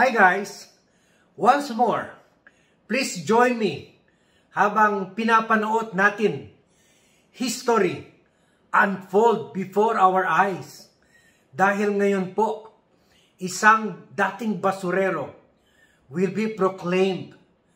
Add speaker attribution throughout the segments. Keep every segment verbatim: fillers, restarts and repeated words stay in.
Speaker 1: Hi guys! Once more, please join me habang pinapanood natin history unfold before our eyes. Dahil ngayon po, isang dating basurero will be proclaimed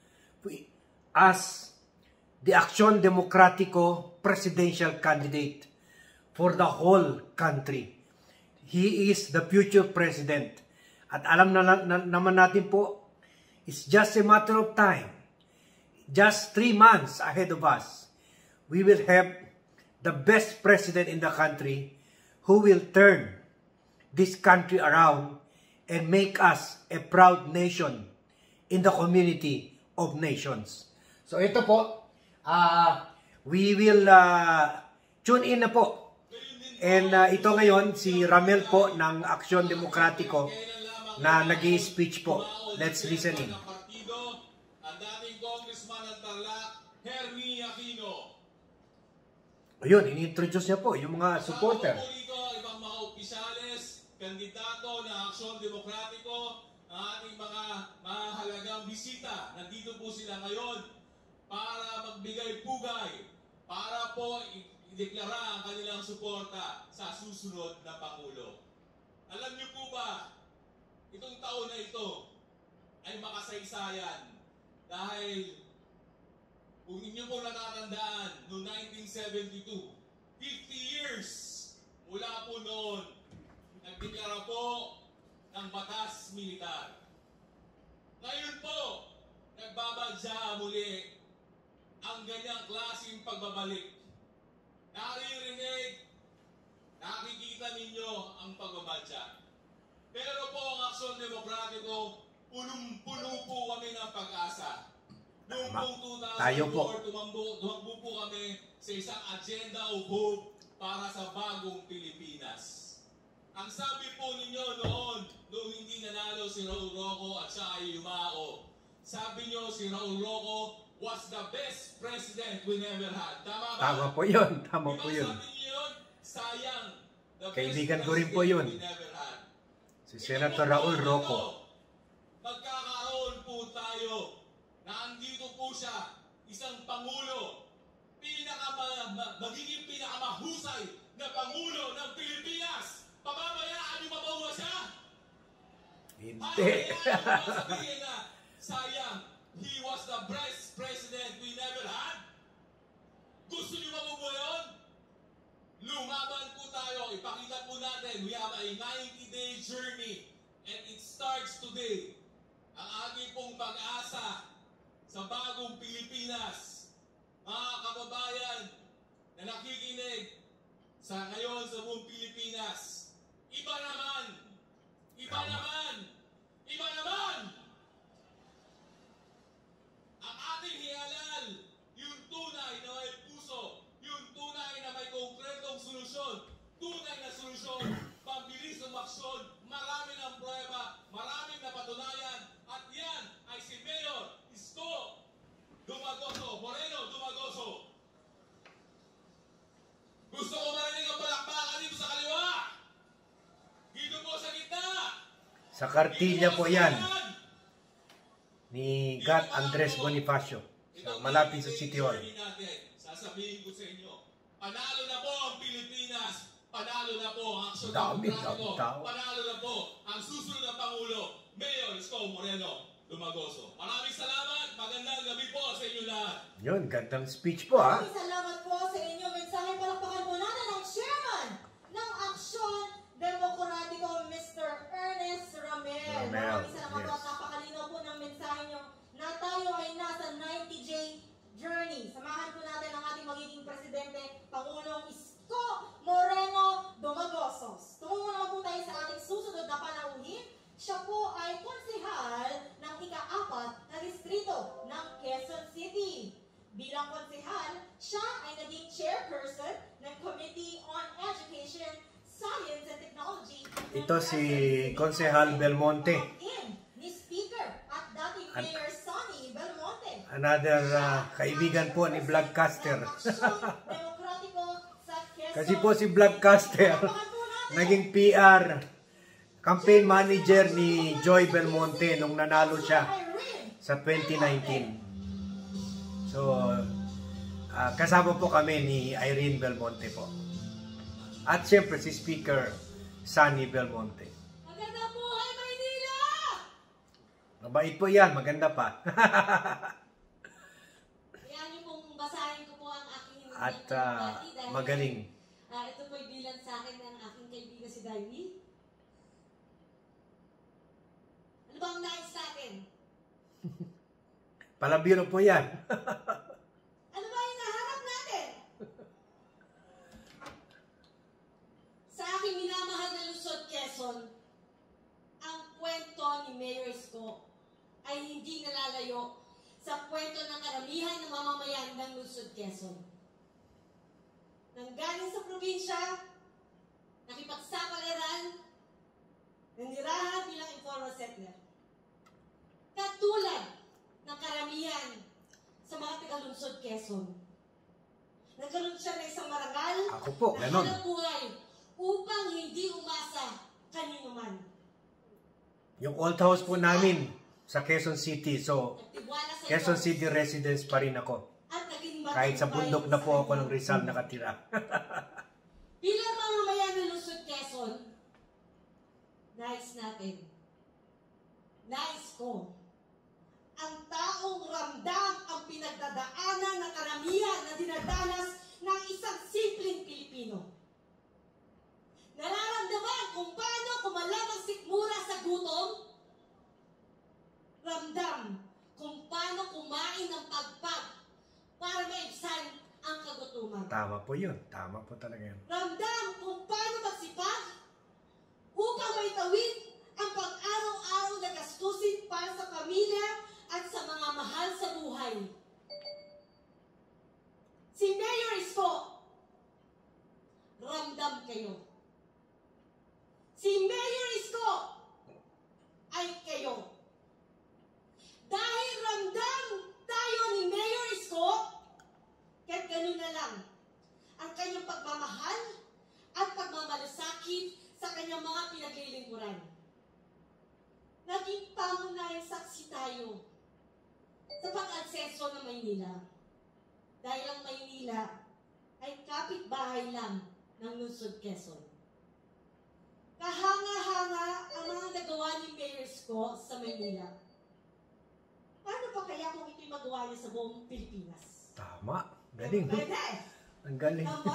Speaker 1: as the Aksyon Demokratiko presidential candidate for the whole country. He is the future president. At alam na, na naman natin po, it's just a matter of time. Just three months ahead of us, we will have the best president in the country who will turn this country around and make us a proud nation in the community of nations. So ito po, uh, we will uh, tune in na po. And uh, ito ngayon, si Ramel po ng Aksyon Demokratiko na nag-i-speech po. Let's listen in.
Speaker 2: Ang dating congressman ng Tarlac, Hermie Aquino.
Speaker 1: Ayun, ini-introduce niya po yung mga supporter.
Speaker 2: Kasama po dito, ibang mga opisyales, kandidato na Aksyon Demokratiko, ang ating mga mahalagang bisita. Nandito po sila ngayon para magbigay pugay, para po ideklara ang kanilang suporta sa susunod na Pangulo. Alam niyo po ba, itong taon na ito ay makasaysayan dahil kung inyo po natatandaan noong nineteen seventy-two, fifty years mula po noon, nagdeklara po ng batas militar. Ngayon po, nagbabadya muli ang ganyang klaseng pagbabalik. Naririnig, nakikita ninyo ang pagbabadya. Pero po ang Aksyon Demokratiko, punong-puno po kami ng pag-asa. Noong pong two thousand four, tumakbo po kami sa isang agenda of hope para sa bagong Pilipinas. Ang sabi po ninyo noon, noong hindi nanalo si Raul Roco at siya ay yumao, sabi nyo si Raul Roco was the best president we never had. Tama ba?
Speaker 1: Tama po yun. Tama po yun.
Speaker 2: Sabi niyo yun, sayang.
Speaker 1: Kaibigan ko rin po yun. Si Senator Raul Roco.
Speaker 2: Magkakaroon po tayo na andito po siya, isang Pangulo, pinaka, magiging pinakamahusay na Pangulo ng Pilipinas. Pababayaan niyo mabawa siya?
Speaker 1: Hindi.
Speaker 2: Pabayaan niyo sabihin na, sayang, he was the best president we never had? Gusto niyo mabawa yun? Lumaban po tayo, ipakita po natin, we have a ninety day journey and it starts today. Ang ating pong pag-asa sa bagong Pilipinas, mga kababayan na nakikinig sa ngayon sa buong Pilipinas, iba naman, iba naman, iba naman! Ang ating hihalal, yung tunay na may puso, yung tunay na may konkretong solusyon, tunay na solusyon, pambilis ng aksyon, marami ng prueba, maraming napatunayan, at yan ay si Mayor Isko Dumagoso, Moreno Dumagoso. Gusto ko marinig ang palakpakan dito sa kaliwa. Dito po sa gitna.
Speaker 1: Sa kartilya po yan ni Gat Andres Bonifacio. So, malapit sa City Hall.
Speaker 2: Sasabihin ko sa inyo, panalo na po ang Pilipinas, panalo na po ang Aksyon
Speaker 1: Demokratiko,
Speaker 2: panalo na po ang susunod na Pangulo, Mayor Isko Moreno Dumagoso. Maraming salamat, magandang gabi po sa inyo lahat.
Speaker 1: Yun, gandang speech po ha.
Speaker 3: Maraming salamat po sa inyo. Mensahe, palakpakan po natin ang chairman ng Aksyon Demokratiko, Mister Ernest Ramel.
Speaker 1: Ramel,
Speaker 3: Maraming salamat
Speaker 1: yes.
Speaker 3: po at napakalinaw po ng mensahe nyo na tayo ay nasa ninety day journey. Samahan po natin ang ating magiging presidente, Pangulong Isko Moreno Dumagoso. Tungo naman po tayo sa ating susunod na panauhin. Siya po ay konsehal ng ika-apat na distrito ng Quezon City. Bilang konsehal, siya ay naging chairperson ng Committee on Education, Science and Technology.
Speaker 1: Ito si Konsehal Belmonte.
Speaker 3: Ni Speaker at dating Mayor Sonny Belmonte.
Speaker 1: Another uh, kaibigan po ni Vlogcaster. Kasi po si Vlogcaster naging P R campaign manager ni Joy Belmonte nung nanalo siya sa twenty nineteen. So, uh, kasama po kami ni Irene Belmonte po. At siyempre si Speaker Sunny Belmonte.
Speaker 3: Maganda buhay, Maynila!
Speaker 1: Mabait po yan, maganda pa.
Speaker 3: Kaya niyo pong basahin ko po ang aking
Speaker 1: At uh, magaling.
Speaker 3: Uh, ito po'y bilang sa akin ng aking kaibigan si Davey. Ano ba ang nais natin?
Speaker 1: Palabiro po yan.
Speaker 3: Ano ba yung nahanap natin? Sa aking minamahal na lungsod Quezon, ang kwento ni Mayor Isko ay hindi nalalayo sa kwento ng karamihan ng mamamayan ng lungsod Quezon. Nanggaling sa probinsya, nakipagsapalaran, nanirahan bilang informal settler. Katulad ng karamihan sa mga taga-lungsod Quezon. Nagkaroon siya ng isang marangal
Speaker 1: Ako po,
Speaker 3: na
Speaker 1: ganon.
Speaker 3: hanap buhay upang hindi umasa kanino man.
Speaker 1: Yung old house po namin sa Quezon City. So,
Speaker 3: Nagtiwala sa
Speaker 1: Quezon
Speaker 3: Diyos
Speaker 1: City residence pa rin ako.
Speaker 3: at naging
Speaker 1: Kahit sa
Speaker 3: matagumpay
Speaker 1: bundok na po
Speaker 3: sa
Speaker 1: ako ng
Speaker 3: kanyang
Speaker 1: Rizal
Speaker 3: buhay.
Speaker 1: nakatira.
Speaker 3: Bilang mamamayan ng lungsod Quezon, nais natin, nais ko, ang taong ramdam ang pinagdadaanan ng karamihan na dinadanas ng isang simpleng Pilipino. Nararamdaman kung paano kumalam ang sikmura sa gutom, ramdam kung paano kumain ng pagpag para maibsan ang kagutuman.
Speaker 1: Tama po yun. Tama po talaga yun.
Speaker 3: Ramdam kung paano magsipag upang maitawid ang pang-araw-araw na gastusin para sa pamilya at sa mga mahal sa buhay. Si Mayor Isko, ramdam kayo. Si Mayor Isko ay kayo. Dahil ramdam tayo ni Mayor Isko, kahit ganun na lang, ang kanyang pagmamahal at pagmamalasakit sa kanyang mga pinaglilingkuran. Naging pamunayang saksi tayo sa pag-alseso ng Maynila. Dahil ang Maynila ay kapitbahay lang ng lungsod Quezon. Kahanga-hanga ang mga nagawa ni Mayor Isko sa Maynila. Paano pa kaya kung ito'y magawa niya sa buong Pilipinas?
Speaker 1: Tama. Galing.
Speaker 3: Pwede!
Speaker 1: Ang galing.
Speaker 3: Tama.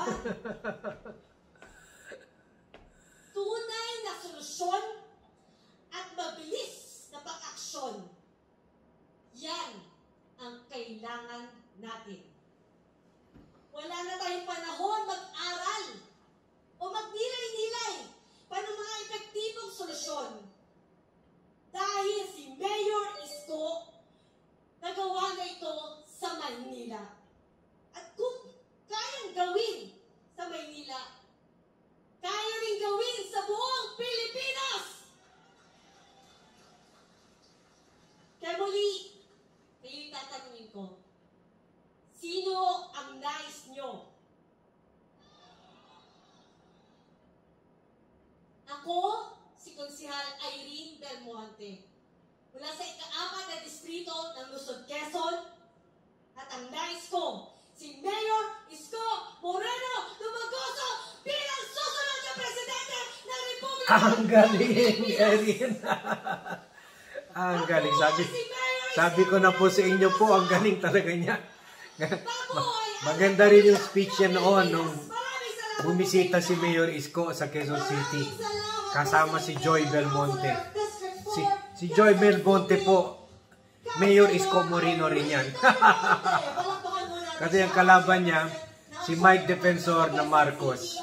Speaker 3: Tunay na solusyon at mabilis na pag-aksyon. Yan ang kailangan natin. Wala na tayong panahon mag-aral o magnilay-nilay pa ng mga epektibong solusyon. Dahil si Mayor Isko nagawa na ito sa Manila. At kung kayang gawin sa Maynila, kaya rin gawin sa buong Pilipinas! Kaya muli, kayo'y tatanungin ko, sino ang nais nyo? Ako, si Konsehal Irene Belmonte, mula sa ika-apat na distrito ng Luzon, Quezon, at ang nais ko, si Mayor Isko Moreno Dumagoso bilang susunod na presidente ng Republika.
Speaker 1: Ang galing, Erin. Ang galing. Sabi, sabi ko na po sa inyo po, ang galing talaga niya. Maganda rin yung speech niya noon nung bumisita si Mayor Isko sa Quezon City. Kasama si Joy Belmonte. Si, si Joy Belmonte po, Mayor Isko Moreno rin yan. Kasi ang kalaban niya, si Mike Defensor na Marcos.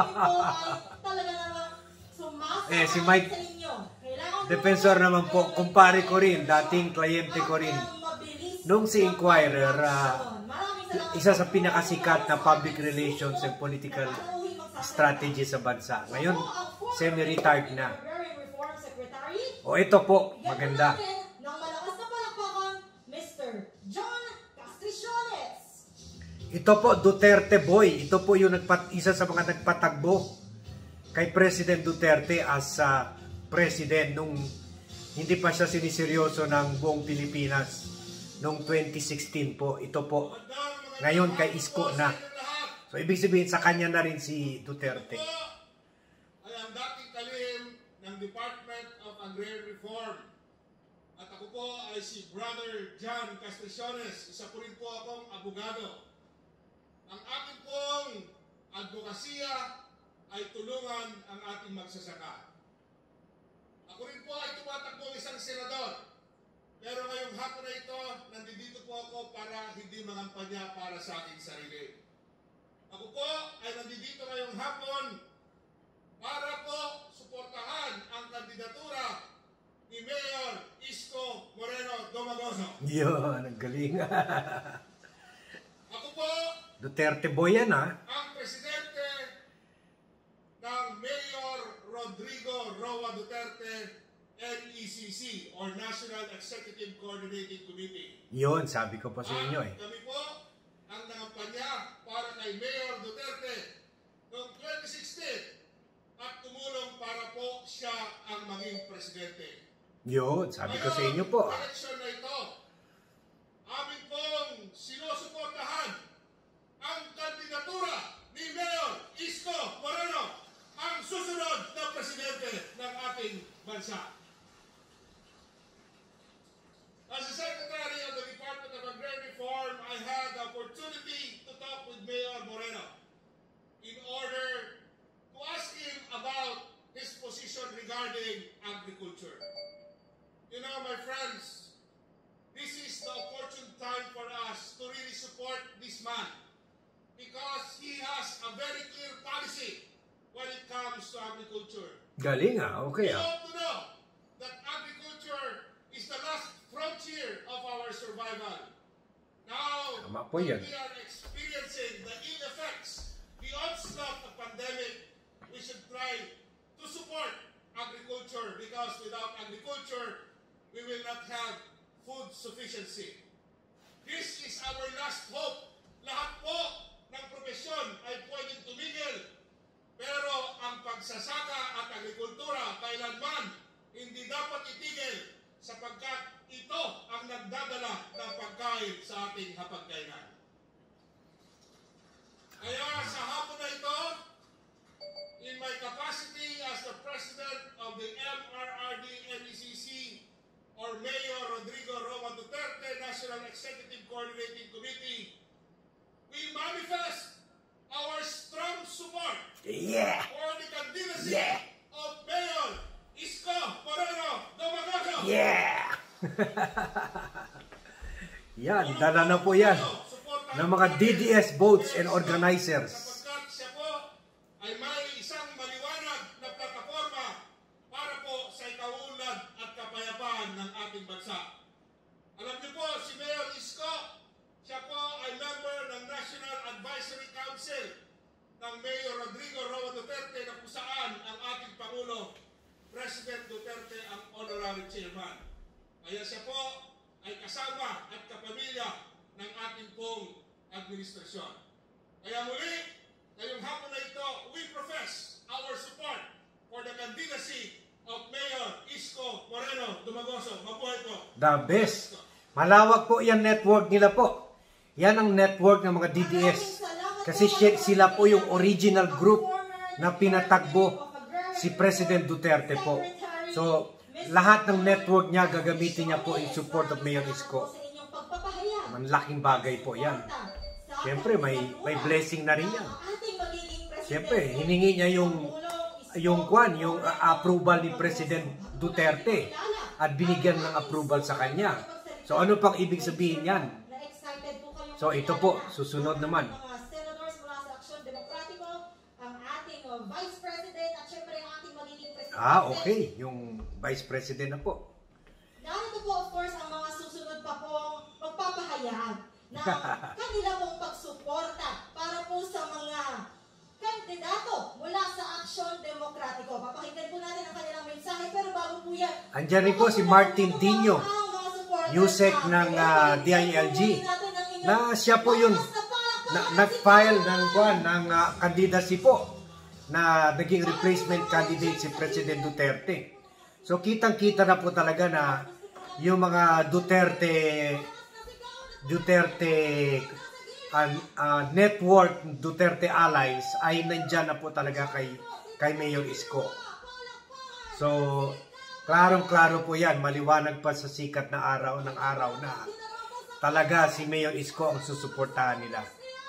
Speaker 1: Eh, si Mike Defensor naman po, kumpare ko rin, dating kliyente ko rin. Nung si Inquirer, uh, isa sa pinakasikat na public relations and political strategy sa bansa. Ngayon, semi-retired na. O ito po, maganda.
Speaker 3: Nang malakas na palakpakan, Mister John Castriciones.
Speaker 1: Ito po, Duterte Boy. Ito po yung nagpat isa sa mga nagpatagbo kay President Duterte as uh, president nung hindi pa siya siniseryoso ng buong Pilipinas noong twenty sixteen po. Ito po, ngayon kay Isko na. So, ibig sabihin sa kanya na rin si Duterte.
Speaker 4: Ay ang dating kalihim ng Department of Agrarian Reform. At ako po ay si Brother John Castriciones. Isa po rin po akong abogado. Ang ating pong advokasya ay tulungan ang ating magsasaka. Ako rin po ay tumatakbong isang senador. Pero ngayong hapon na ito, nandito po ako para hindi mangampanya para sa aking sarili. Ako po ay nandito ngayong hapon para po suportahan ang kandidatura ni Mayor Isko Dumagoso.
Speaker 1: Yun, ang galing.
Speaker 4: Ako po,
Speaker 1: Duterte boy yan, ha?
Speaker 4: ang presidente ng Mayor Rodrigo Roa Duterte N E C C or National Executive Coordinating Committee.
Speaker 1: Yun, sabi ko pa sa inyo eh.
Speaker 4: At kami po ang nangampanya para kay Mayor Duterte noong twenty sixteen at tumulong para po siya ang maging presidente.
Speaker 1: Yun, sabi ko sa inyo po.
Speaker 4: Ngayon, election na ito, amin pong sinusuportahan ang kandidatura ni Mayor Isko Moreno, ang susunod na presidente ng ating bansa. As the Secretary of the Department of Agrarian Reform, I had the opportunity to talk with Mayor Moreno in order to ask him about his position regarding agriculture. You know, my friends, this is the opportune time for us to really support this man because he has a very clear policy when it comes to agriculture.
Speaker 1: Galing ah, okay
Speaker 4: We
Speaker 1: ah.
Speaker 4: ought to know that agriculture is the last frontier of our survival. Now,
Speaker 1: Tama po
Speaker 4: when
Speaker 1: yan.
Speaker 4: we are experiencing the ill effects, the onslaught of pandemic, we should try to support agriculture because without agriculture, we will not have food sufficiency. This is our last hope. Lahat po ng profesyon ay pwedeng tumigil. Pero ang pagsasaka at agrikultura kailanman hindi dapat itigil sapagkat ito ang nagdadala ng pagkain sa ating hapagkainan. Kaya sa hapon na ito, in my capacity as the President of the M R R D N E C C or Mayor Rodrigo Roa Duterte National Executive Coordinating Committee, we manifest our strong support
Speaker 1: Yeah!
Speaker 4: for the candidacy
Speaker 1: Yeah.
Speaker 4: of Mayor Isko Dumagoso.
Speaker 1: Yeah! Yan, dala na po yan ng mga D D S votes and organizers.
Speaker 4: Sapagkat siya po ay may isang maliwanag na plataforma para po sa ikaunlad at kapayapaan ng ating bansa. Alam niyo po, si Mayor Isko, siya po ay member ng National Advisory Council ng Mayor Rodrigo Roa Duterte na kung saan ang ating Pangulo, President Duterte, ang honorary chairman. Kaya siya po ay kasama at kapamilya ng ating pong administrasyon. Kaya muli, ngayong hapon na ito, we profess our support for the candidacy of Mayor Isko Dumagoso. Mabuhay po.
Speaker 1: The best. Malawak po yan network nila po. Yan ang network ng mga D D S. Kasi sila po yung original group na pinatagbo si President Duterte po. So, lahat ng network niya, gagamitin niya po in support of Mayor Isko. Malaking bagay po yan. Siyempre, may, may blessing na rin yan. Siyempre, hiningi niya yung yung kwan, yung uh, approval ni President Duterte at binigyan ng approval sa kanya. So, ano pang ibig sabihin yan? So, ito po, susunod naman.
Speaker 3: Vice President at syempre ang ating magiging President.
Speaker 1: Ah, okay. Yung Vice President na po.
Speaker 3: Narito po of course ang mga susunod pa pong magpapahayag na kanila pong pagsuporta para po sa mga kandidato mula sa Aksyon Demokratiko. Papakinggan po natin ang kanilang mensahe pero bago po yan,
Speaker 1: andyan rin po si Martin Dino, Yusek ng uh, D I L G, na siya po yun na, nag-file ng, ng uh, candidacy po na naging replacement candidate si President Duterte. So kitang-kita na po talaga na yung mga Duterte Duterte uh, uh, network, Duterte allies ay nandyan na po talaga kay, kay Mayor Isko. So, klarong-klaro po yan, maliwanag pa sa sikat na araw ng araw na talaga si Mayor Isko ang susuportahan nila.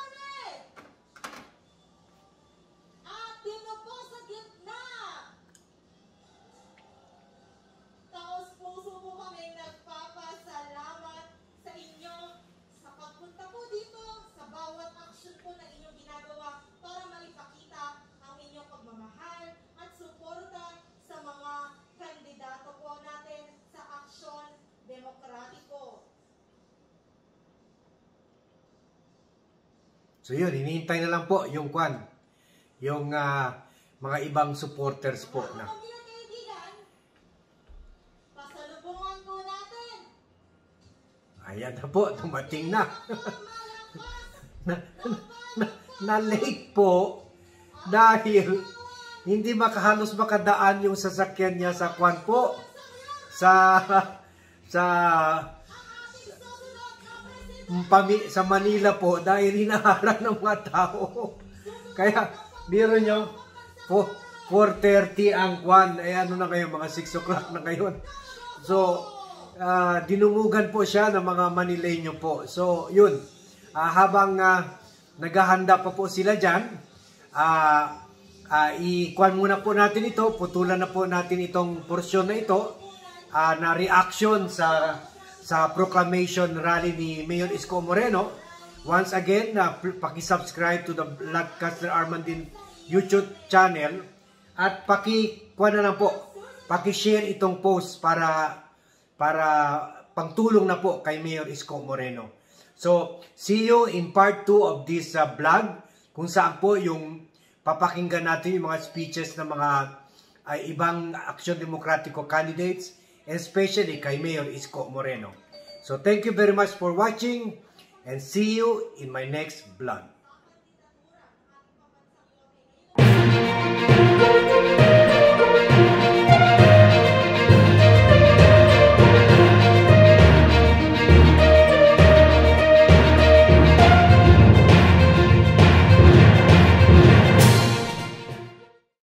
Speaker 1: So yun, hinihintay na lang po yung kwan, yung uh, mga ibang supporters po na.
Speaker 3: Pasalubungan po natin.
Speaker 1: Ayan na po, dumating na. na, na, na late po dahil hindi makahalos makadaan yung sasakyan niya sa kwan po. Sa sa sa Manila po dahil hinaharang ng mga tao. Kaya, biro nyo, four thirty ang kwan. Eh, ano na kayo, mga six o'clock na ngayon. So, uh, dinungugan po siya ng mga Manileño po. So, yun. Uh, habang uh, naghahanda pa po sila dyan, uh, uh, i-kwan muna po natin ito. Putulan na po natin itong porsyon na ito uh, na reaction sa sa Proclamation rally ni Mayor Isko Moreno. Once again, uh, paki-subscribe to the Vlogcaster Armandin YouTube channel at paki-kuha na lang po, paki-share itong post para para pangtulong na po kay Mayor Isko Moreno. So, see you in part two of this uh, vlog kung saan po yung papakinggan natin yung mga speeches ng mga uh, ibang Aksyon Demokratiko candidates, especially kay Mayor Isko Moreno. So thank you very much for watching and see you in my next vlog.